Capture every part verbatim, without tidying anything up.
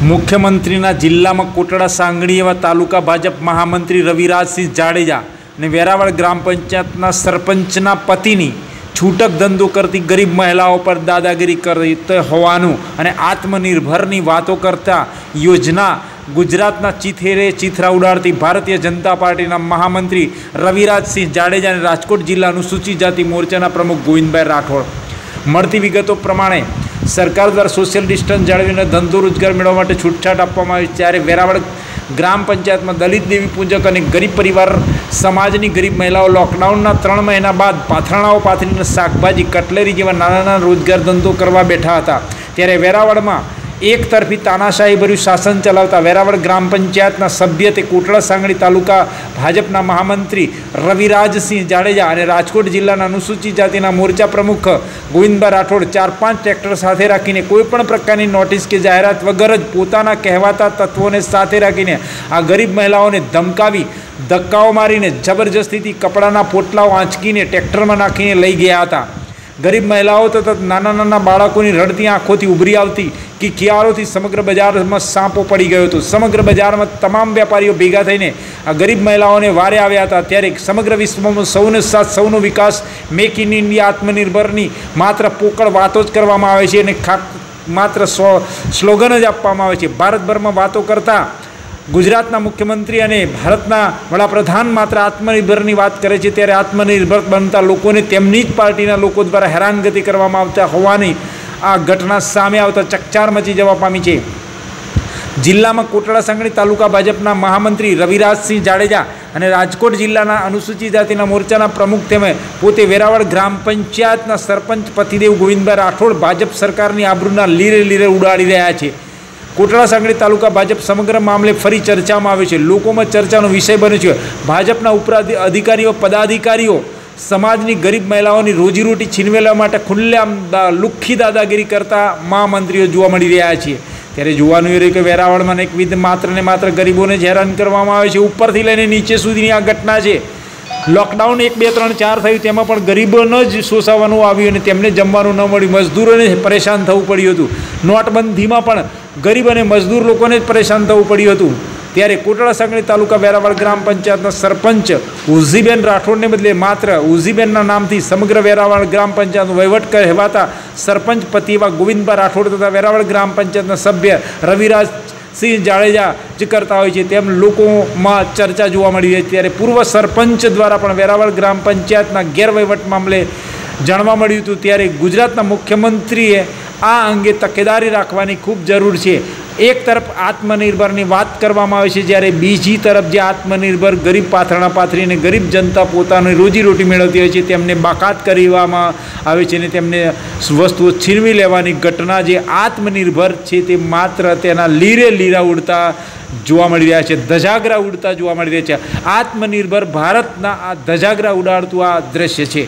મુખ્યમંત્રીના જિલ્લામાં કોટડા સાંગણી એવા તાલુકા ભાજપ મહામંત્રી રવિરાજસિંહ જાડેજા અને વેરાવળ ગ્રામ પંચાયતના સરપંચના પતિની છૂટક ધંધો કરતી ગરીબ મહિલાઓ પર દાદાગીરી કરતી હોવાનું અને આત્મનિર્ભરની વાતો કરતા યોજના ગુજરાતના ચીથેરે ચીથરા ઉડાડતી ભારતીય જનતા પાર્ટીના મહામંત્રી રવિરાજસિંહ જાડેજા અને રાજકોટ જિલ્લા અનુસૂચિત જાતિ મોરચાના પ્રમુખ ગોવિંદભાઈ રાઠોડ મળતી વિગતો પ્રમાણે સરકાર દ્વારા સોશિયલ ડિસ્ટન્સ જાળવીને ધંધો રોજગાર મેળવવા માટે છૂટછાટ આપવામાં આવી ત્યારે વેરાવળ ગ્રામ પંચાયતમાં દલિત દેવી પૂજક અને ગરીબ પરિવાર સમાજની ગરીબ મહિલાઓ લોકડાઉનના ત્રણ મહિના બાદ પાથરણાઓ પાથરીને શાકભાજી કટલેરી જેવા નાના નાના રોજગાર ધંધો કરવા બેઠા હતા ત્યારે વેરાવળમાં એક તરફી તાનાશાહી ભર્યું શાસન ચલાવતા વેરાવળ ગ્રામ પંચાયતના સભ્ય તે કોટડા સાંગણી તાલુકા ભાજપના મહામંત્રી રવિરાજસિંહ જાડેજા અને રાજકોટ જિલ્લાના અનુસૂચિત જાતિના મોરચા પ્રમુખ ગોવિંદભાઈ રાઠોડ ચાર પાંચ ટ્રેક્ટર સાથે રાખીને કોઈપણ પ્રકારની નોટિસ કે જાહેરાત વગર જ પોતાના કહેવાતા તત્વોને સાથે રાખીને આ ગરીબ મહિલાઓને ધમકાવી ધક્કાઓ મારીને જબરજસ્તીથી કપડાના પોટલાઓ આંચકીને ટ્રેક્ટરમાં નાખીને લઈ ગયા હતા। ગરીબ મહિલાઓ તથા નાના નાના બાળકોની રડતી આંખોથી ઉભરી આવતી કે કિયારોથી સમગ્ર બજારમાં સાંપો પડી ગયો હતો। સમગ્ર બજારમાં તમામ વેપારીઓ ભેગા થઈને આ ગરીબ મહિલાઓને વારે આવ્યા હતા ત્યારે સમગ્ર વિશ્વમાં સૌને સાથ સૌનો વિકાસ મેક ઇન ઇન્ડિયા આત્મનિર્ભરની માત્ર પોકળ વાતો જ કરવામાં આવે છે અને માત્ર સ્લોગન જ આપવામાં આવે છે। ભારતભરમાં વાતો કરતા ગુજરાતના મુખ્યમંત્રી અને ભારતના વડાપ્રધાન માત્ર આત્મનિર્ભરની વાત કરે છે ત્યારે આત્મનિર્ભર બનતા લોકોને તેમની જ પાર્ટીના લોકો દ્વારા હેરાનગતિ કરવામાં આવતા હોવાની આ ઘટના સામે આવતા ચકચાર મચી જવા પામી છે। જિલ્લામાં કોટડા સાંગણી તાલુકા ભાજપના મહામંત્રી રવિરાજસિંહ જાડેજા અને રાજકોટ જિલ્લાના અનુસૂચિત જાતિના મોરચાના પ્રમુખ તેમજ પોતે વેરાવળ ગ્રામ પંચાયતના સરપંચ પતિદેવ ગોવિંદભાઈ રાઠોડ ભાજપ સરકારની આબરૂના લીરે લીરે ઉડાડી રહ્યા છે। કોટડા સાંગણી તાલુકા ભાજપ સમગ્ર મામલે ફરી ચર્ચામાં આવ્યો છે। લોકોમાં ચર્ચાનો વિષય બન્યો છે। ભાજપના ઉપરાંત અધિકારીઓ પદાધિકારીઓ સમાજની ગરીબ મહિલાઓની રોજીરોટી છીનવેલા માટે ખુલ્લેઆમ લુખ્ખી દાદાગીરી કરતા મહામંત્રીઓ જોવા મળી રહ્યા છે। ત્યારે જોવાનું એ રહ્યું કે વેરાવળમાં એકવિધ માત્ર ને માત્ર ગરીબોને જ હેરાન કરવામાં આવે છે। ઉપરથી લઈને નીચે સુધીની આ ઘટના છે। લોકડાઉન એક બે ત્રણ ચાર થયું તેમાં પણ ગરીબોને જ શોષાવાનું આવ્યું અને તેમને જમવાનું ન મળ્યું, મજદૂરોને પરેશાન થવું પડ્યું હતું। નોટબંધીમાં પણ ગરીબ અને મજદૂર લોકોને જ પરેશાન થવું પડ્યું હતું। ત્યારે કોટડા સાંગણી તાલુકા વેરાવળ ગ્રામ પંચાયતના સરપંચ ઉઝીબેન રાઠોડને બદલે માત્ર ઉઝીબેનના નામથી સમગ્ર વેરાવળ ગ્રામ પંચાયતનો વહીવટ કહેવાતા સરપંચ પતિ એવા ગોવિંદભાઈ રાઠોડ તથા વેરાવળ ગ્રામ પંચાયતના સભ્ય રવિરાજ સિંહ જાડેજા જ કરતા હોય છે તેમ લોકોમાં ચર્ચા જોવા મળી રહી છે। ત્યારે પૂર્વ સરપંચ દ્વારા પણ વેરાવળ ગ્રામ પંચાયતના ગેરવહીવટ મામલે જાણવા મળ્યું હતું। ત્યારે ગુજરાતના મુખ્યમંત્રીએ આ અંગે તકેદારી રાખવાની ખૂબ જરૂર છે। એક તરફ આત્મનિર્ભરની વાત કરવામાં આવે છે જ્યારે બીજી તરફ જે આત્મનિર્ભર ગરીબ પાથરણા પાથરીને ગરીબ જનતા પોતાની રોજીરોટી મેળવતી હોય છે તેમને બાકાત કરવામાં આવે છે અને તેમને વસ્તુઓ છીનવી લેવાની ઘટના જે આત્મનિર્ભર છે તે માત્ર તેના લીરે લીરા ઉડતા જોવા મળી રહ્યા છે, ધજાગરા ઉડતા જોવા મળી રહ્યા છે। આત્મનિર્ભર ભારતના આ ધજાગરા ઉડાડતું આ દ્રશ્ય છે।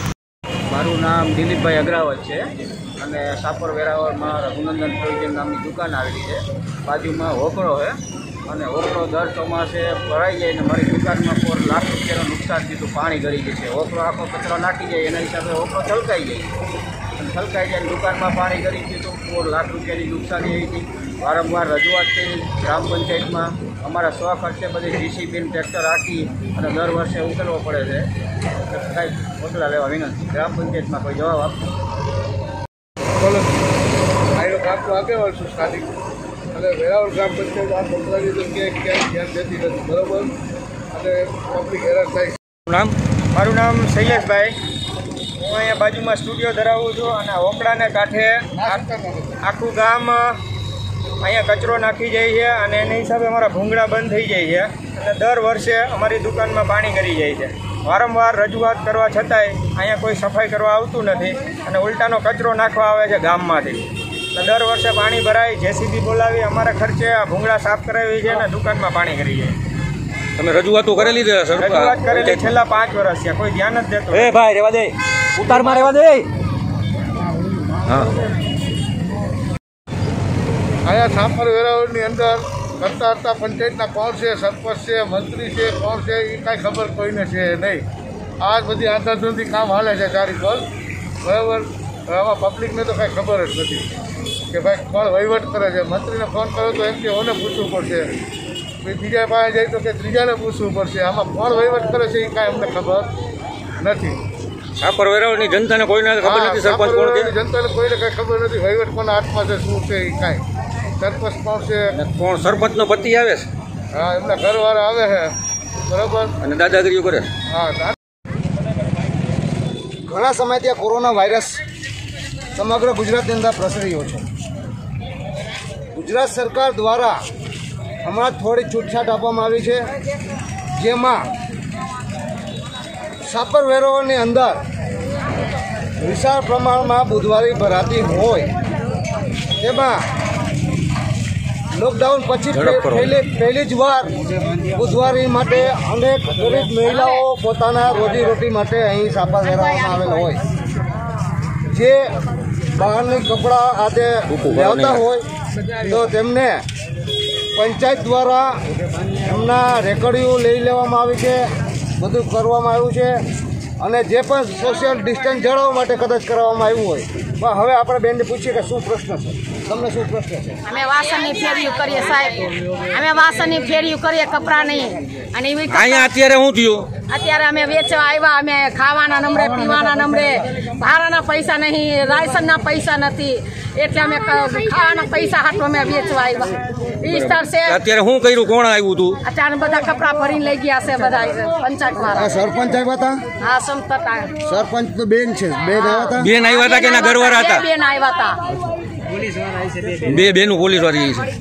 મારું નામ દિલીપભાઈ અગ્રાવત છે અને સાપર વેરાવળમાં રઘુનંદન પ્રોવિઝન નામની દુકાન આવેલી છે। બાજુમાં હોકળો છે અને હોકળો દર ચોમાસે ભરાઈ જાય અને મારી દુકાનમાં ફોર લાખ રૂપિયાનું નુકસાન થયું, પાણી ગળી ગયું છે। હોકળો આખો કચરો નાખી જાય એના હિસાબે હોકળો છલકાઈ જાય અને છલકાઈ જાય દુકાનમાં પાણી ગળી ગયું તો ફોર લાખ રૂપિયાની નુકસાની આવી હતી। વારંવાર રજૂઆત કરી ગ્રામ પંચાયતમાં અમારા સ્વ ખર્ચે બધી જીસીબીને ટ્રેક્ટર રાખી અને દર વર્ષે ઉકેલવો પડે છે। કાંઈ પગલાં લેવા વિનંતી। ગ્રામ પંચાયતમાં કોઈ જવાબ આપતો બોલો આનો કામ તો આગેવાન છું સ્થાનિક અને વેરાવળ ગ્રામ પંચાયત આ પગલાંની તો ક્યાંય ક્યાંય ધ્યાન દેતી નથી, બરાબર, અને પબ્લિક હેરાન થાય છે। નામ મારું નામ શૈલેષભાઈ, હું અહીંયા બાજુમાં સ્ટુડિયો ધરાવું છું અને હોકળાને કાંઠે આખું ગામ અહીંયા કચરો નાખી જાય છે અને એના હિસાબે અમારા ભૂંગળા બંધ થઈ જાય છે અને દર વર્ષે અમારી દુકાનમાં પાણી કરી જાય છે। વારંવાર રજૂઆત કરવા છતાંય અહીંયા કોઈ સફાઈ કરવા આવતું નથી અને ઉલટાનો કચરો નાખવા આવે છે ગામમાંથી। એટલે દર વર્ષે પાણી ભરાય, જેસીબી બોલાવી અમારા ખર્ચે આ ભૂંગળા સાફ કરાવી છે અને દુકાનમાં પાણી કરી જાય। તમે રજૂઆતો કરેલી છે? રજૂઆત કરેલી છેલ્લા પાંચ વર્ષ છે, કોઈ ધ્યાન જ દેતું। એ ભાઈ રેવા દે, ઉતારમાં રેવા દે। હા, અહીંયા સાપર વેરાવળની અંદર કરતા કરતા પંચાયતના કોણ છે, સરપંચ છે, મંત્રી છે, કોણ છે એ કાંઈ ખબર કોઈને છે નહીં। આ બધી આંતરધૂંધી કામ હાલે છે ચારી પર, બરાબર। આમાં પબ્લિકને તો કાંઈ ખબર જ નથી। કે ભાઈ કોણ વહીવટ કરે છે. મંત્રીને ફોન કર્યો તો એમ કે ઓને પૂછવું પડશે, બીજા પાસે જાય તો કે ત્રીજાને પૂછવું પડશે. આમાં કોણ વહીવટ કરે છે એ કાંઈ અમને ખબર નથી. સાપર વેરાવળની જનતાને કોઈને ખબર નથી સરપંચ કોણ છે. જનતાને કોઈને કાંઈ ખબર નથી વહીવટ કોના હાથમાં છે શું છે એ કાંઈ. સરપંચ કોણ છે, કોણ સરપંચનો પતિ આવે છે. હા એમના ઘરવાળા આવે છે બરાબર, અને દાદાગીરીઓ કરે. હા ઘણા સમયથી આ કોરોના વાયરસ સમગ્ર ગુજરાતની અંદર પ્રસરી રહ્યો છે. ગુજરાત સરકાર દ્વારા હમણાં થોડી છૂટછાટ આપવામાં આવી છે, જેમાં સાપર વેરાવળની અંદર વિશાળ પ્રમાણમાં બુધવારી ભરાતી હોય તેમાં લોકડાઉન પછી પહેલી પહેલી જ વાર બુધવારી માટે અનેક ગરીબ મહિલાઓ પોતાના રોજીરોટી માટે અહીં સાપર વેરાવળમાં આવેલ હોય, જે બહારની કપડાં આજે લેવતા હોય તો તેમને પંચાયત દ્વારા એમના રેકડીઓ લઈ લેવામાં આવી છે, બધું કરવામાં આવ્યું છે. અને જે પણ સોશિયલ ડિસ્ટન્સ જાળવવા માટે કદાચ કરવામાં આવ્યું હોય, પણ હવે આપણે બેનને પૂછીએ કે શું પ્રશ્ન છે, તમને શું પ્રશ્ન છે? અમે વાસણની ફેરીઓ કરીએ સાહેબ, અમે વાસણની ફેરીઓ કરીએ, કપડા નહીં. અને અહીંયા અત્યારે શું થયું? અત્યારે અમે વેચવા આવ્યા, અમે ખાવાના નંબરે, પીવાના નંબરે, ભાડાના પૈસા નહીં, રાશનના પૈસા નથી, એટલે અમે ખાવાના પૈસા હાટો અમે વેચવા આવ્યા. વિસ્તાર છે અત્યારે શું કર્યું? કોણ આવ્યું હતું? અત્યારે બધા કપડા ભરીને લઈ ગયા છે બધા પંચાયત વાળા. સરપંચ આવ્યા હતા? હા સંપત સરપંચ તો બેન છે, બેન આવ્યા હતા. બેન આવ્યા હતા કે એના ઘરવાળા હતા? બેન આવ્યા હતા. બે બેનું પોલીસ વાળી છે.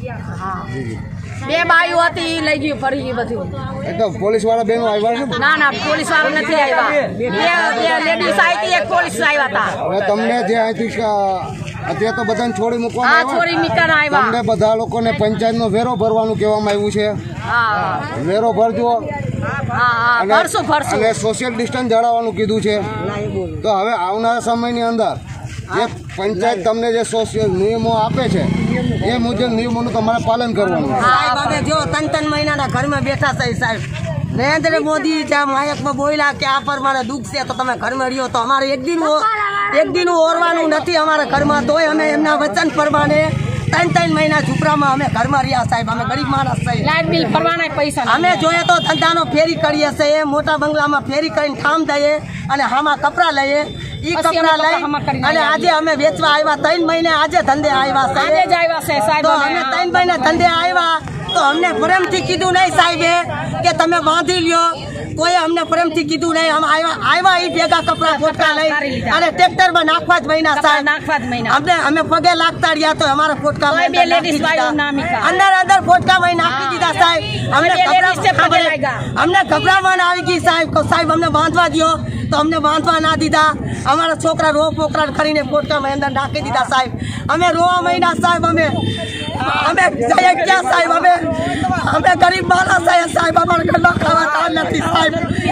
બે બાઈઓ હતી, લઈ ગયું ફરી ગયું બધું. એ તો પોલીસ વાળા બેનો આવ્યા છે? ના ના પોલીસ વાળા નથી આવ્યા. બે લેડીઝ આવી, એક પોલીસ આવ્યા હતા. હવે તમને જે અહીંથી અત્યારે તો બધાને છોડી મૂકવામાં હા છોડી મીકર આવ્યા. તમને બધા લોકોને પંચાયતનો વેરો ભરવાનું કહેવામાં આવ્યું છે. હા વેરો ભરજો હા હા ભરશું ભરશું. અને સોશિયલ ડિસ્ટન્સ જાળવવાનું કીધું છે. તો હવે આવનારા સમયની અંદર જે પંચાયત તમને જે સોશિયલ નિયમો આપે છે એ મુજબ નિયમોનું તમારે પાલન કરવાનું. સાહેબ અમે જો ત્રણ ત્રણ મહિનાના ઘરમાં બેઠા છે સાહેબ. નરેન્દ્ર મોદી જ્યાં માયકમાં બોલ્યા કે આ પ્રમાણે દુઃખ છે તો તમે ઘરમાં રહ્યો, તો અમારે એક દિન એક દિન ઓરવાનું નથી અમારા ઘરમાં, તોય અમે એમના વચન પ્રમાણે ત્રણ ત્રણ મહિના ઝૂપડામાં અમે ઘરમાં રહ્યા સાહેબ. અમે ગરીબ માણસ છે, લાઇટ બિલ ભરવાના પૈસા અમે જોઈએ તો ધંધાનો ફેરી કરીએ છીએ, મોટા બંગલામાં ફેરી કરીને ઠામ દઈએ અને હામાં કપડા લઈએ, ઈ કપડા લઈ અને આજે અમે વેચવા આવ્યા. ત્રણ મહિને આજે ધંધે આવ્યા છે, આજે જ આવ્યા છે સાહેબ. તો અમે ત્રણ મહિને ધંધે આવ્યા તો અમને પ્રેમથી કીધું નહીં સાહેબે કે તમે બાંધી લ્યો, કોઈ અમને પ્રેમથી કીધું નહીં. અમે આવ્યા આવ્યા એ ભેગા કપડા ફોટકા લઈ અને ટ્રેક્ટરમાં નાખવા જ મહિના સાહેબ, નાખવા જ મહિના. અમને અમે પગે લાગતા રહ્યા તો અમારા ફોટકા બે લેડીઝ વાળો ના મીકા અંદર અંદર ફોટકા વહી નાખી દીધા સાહેબ. અમને અમને ગભરામણ આવી ગઈ સાહેબ. સાહેબ અમને બાંધવા દો તો અમને બાંધવા ના દીધા. અમારા છોકરા રો પોકરા કરીને ફોટકામાં અંદર નાખી દીધા સાહેબ. અમે રોવા મહિના સાહેબ. અમે અમે જઈએ ક્યાં સાહેબ? અમે અમે ગરીબ માણસ છે સાહેબ, અમારે ઘરનો ખાવા નથી સાહેબ.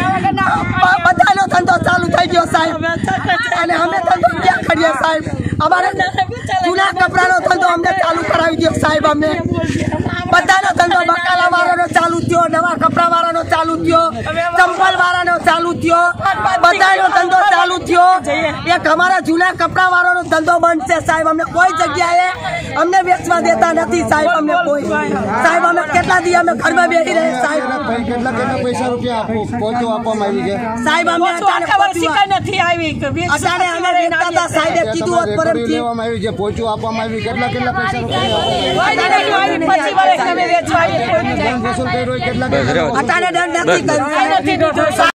બધાનો ધંધો ચાલુ થઈ ગયો સાહેબ અને અમે ધંધો ક્યાં કરીએ સાહેબ? અમારે જૂના કપડાનો ધંધો અમને ચાલુ કરાવી દો સાહેબ. અમે બધાનો ધંધો બકાલા વાળાનો ચાલુ થયો, નવા કપડા વાળાનો ચાલુ થયો, ચંપલ વાળાનો ચાલુ થયો, બધાનો ધંધો ચાલુ થયો. એક અમારા જૂના કપડા વાળાનો ધંધો બંધ છે સાહેબ. અમને કોઈ જગ્યાએ અમને વેચવા દેતા નથી સાહેબ. અમને કોઈ સાહેબ અમે કેટલા દી અમે ઘરમાં બેસી રહે સાહેબ. કેટલા કેટલા પૈસા રૂપિયા પહોંચો આપવામાં આવી છે સાહેબ? અમે અત્યારે નથી આવી, અત્યારે અમે વેચતા હતા સાહેબે કીધું હોત પરમથી લેવામાં આવી છે, પહોંચો આપવામાં આવી. કેટલા કેટલા પૈસા રૂપિયા દંડ વસૂલ કર્યો હોય? કેટલા કેટલા અત્યારે દંડ નથી કર્યો સાહેબ.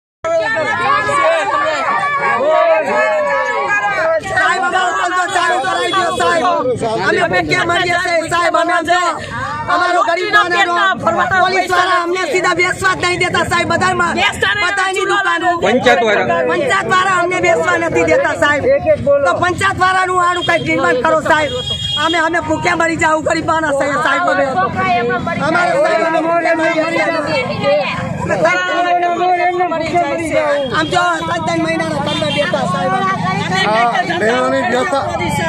અમારો ધંધો ચાલુ કરાવી દો સાહેબ. અમે ભૂખ્યા મરીએ છીએ સાહેબ. અમે અમારો ગરીબ પોલીસ વાળા અમને સીધા બેસવા જ નહીં દેતા સાહેબ. બધામાં બધાની દુકાનો પંચાયત વાળા પંચાયત વાળા અમને બેસવા નથી દેતા સાહેબ. તો પંચાયત વાળાનું આનું કઈ ટ્રીટમેન્ટ કરો સાહેબ. અમે અમે ભૂખ્યા મરી જાવ ગરીબ માણસ છે સાહેબ. અમે અમારે સાહેબ અમે ભૂખ્યા મરી આમ જો ત્રણ ત્રણ મહિનાના તમને દેતા સાહેબ. બહેનોની વ્યથા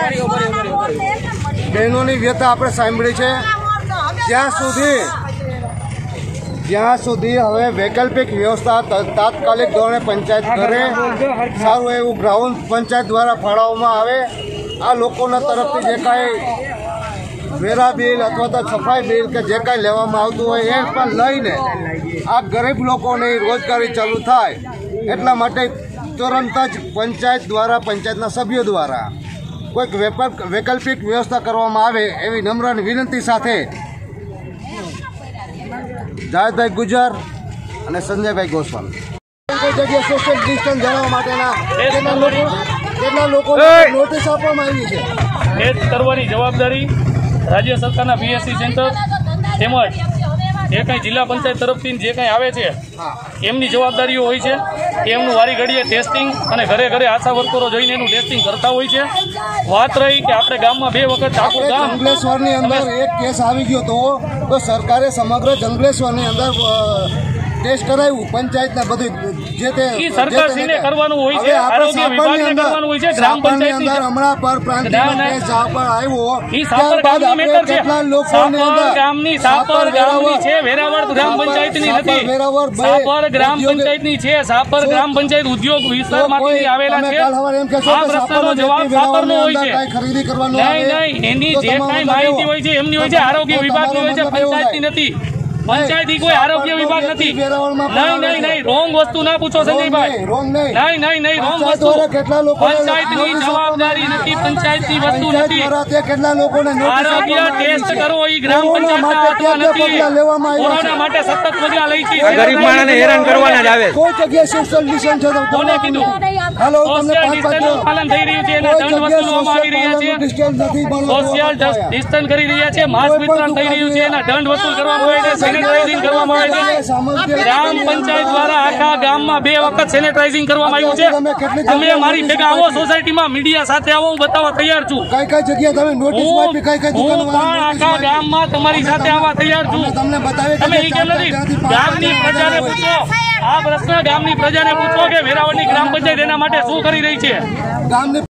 બહેનોની વ્યથા આપણે સાંભળી છે. જ્યાં સુધી જ્યાં સુધી હવે વૈકલ્પિક વ્યવસ્થા તાત્કાલિક ધોરણે પંચાયત કરે, સારું એવું ગ્રાઉન્ડ પંચાયત દ્વારા ફાળવવામાં આવે આ લોકોના તરફથી જે કાંઈ વેરા બિલ અથવા તો સફાઈ બિલ કે જે કાંઈ લેવામાં આવતું હોય એ પણ લઈને આ ગરીબ લોકોની રોજગારી ચાલુ થાય એટલા માટે તુરંત જ પંચાયત દ્વારા પંચાયતના સભ્યો દ્વારા કોઈક વેપાર વૈકલ્પિક વ્યવસ્થા કરવામાં આવે એવી નમ્ર વિનંતી સાથે જાવેદભાઈ ગુજર અને સંજયભાઈ ગોસ્વામી કોઈ જગ્યાએ સોશિયલ ડિસ્ટન્સ જાળવવા માટેના કેટલા લોકો કેટલા લોકોને નોટિસ આપવામાં આવી છે એ કરવાની જવાબદારી રાજ્ય સરકારના પીએસસી સેન્ટર તેમજ જે કંઈ જિલ્લા પંચાયત તરફથી જે કંઈ આવે છે એમની જવાબદારીઓ હોય છે. એમનું વારી ઘડીએ ટેસ્ટિંગ અને ઘરે ઘરે આશા વર્કરો જઈને એનું ટેસ્ટિંગ કરતા હોય છે. વાત રહી કે આપણે ગામમાં બે વખત આખું ગામ જંગલેશ્વરની અંદર એક કેસ આવી ગયો તો તો સરકારે સમગ્ર જંગલેશ્વરની અંદર ટેસ્ટ કરાવ્યું પંચાયતના બધું જે તે સરકારશ્રીને કરવાનું હોય છે, આરોગ્ય વિભાગને કરવાનું હોય છે. ગ્રામ પંચાયતની અંદર હમણાં પર પ્રાંતિકમાં કેસ જાપર આવ્યો ઈ સાપર ગામની મેટર છે. સાપર ગામની સાપર ગામની છે, વેરાવળ ગ્રામ પંચાયતની નથી. સાપર ગ્રામ પંચાયતની છે. સાપર ગ્રામ પંચાયત ઉદ્યોગ વિસ્તારમાંથી આવેલા છે. આ પ્રશ્નનો જવાબ સાપરનો હોય છે. નહીં નહીં એની જે કાંઈ માહિતી હોય છે એમની હોય છે, આરોગ્ય વિભાગની હોય છે, પંચાયતની નથી. પંચાયતી કોઈ આરોગ્ય વિભાગ નથી. નહીં નહીં નહીં રોંગ વસ્તુ ના પૂછો સંજયભાઈ. નહીં નહીં નહીં રોંગ વસ્તુ. પંચાયતની જવાબદારી નથી, પંચાયતની વસ્તુ નથી. આરોગ્ય ટેસ્ટ કરવો એ ગ્રામ પંચાયતના હાથમાં નથી. કોરોના માટે સતત પગલા લઈ છે. ગરીબ માણસને હેરાન કરવાના જ આવે. કોઈ જગ્યાએ સોશિયલ ડિસ્ટન્સ છે કોને કીધું? સોશિયલ ડિસ્ટન્સનું પાલન થઈ રહ્યું છે, એના દંડ વસૂલવામાં આવી રહ્યા છે. સોશિયલ ડિસ્ટન્સ કરી રહ્યા છે, માસ્ક વિતરણ થઈ રહ્યું છે, એના દંડ વસૂલ કરવામાં આવે છે, સેનેટાઇઝિંગ કરવામાં આવે છે. ગ્રામ પંચાયત દ્વારા આખા ગામમાં બે વખત સેનેટાઇઝિંગ કરવામાં આવ્યું છે. તમે મારી ભેગા આવો સોસાયટીમાં, મીડિયા સાથે આવો, હું બતાવવા તૈયાર છું. કઈ કઈ જગ્યાએ તમે નોટિસ આપી, કઈ કઈ હું પણ આખા ગામમાં તમારી સાથે આવવા તૈયાર છું. તમને બતાવે તમે એ કેમ નથી? ગામની પ્રજાને પૂછો, આ પ્રશ્ન ગામની પ્રજાને પૂછો કે વેરાવળની ગ્રામ પંચાયત એના માટે શું કરી રહી છે. ગામની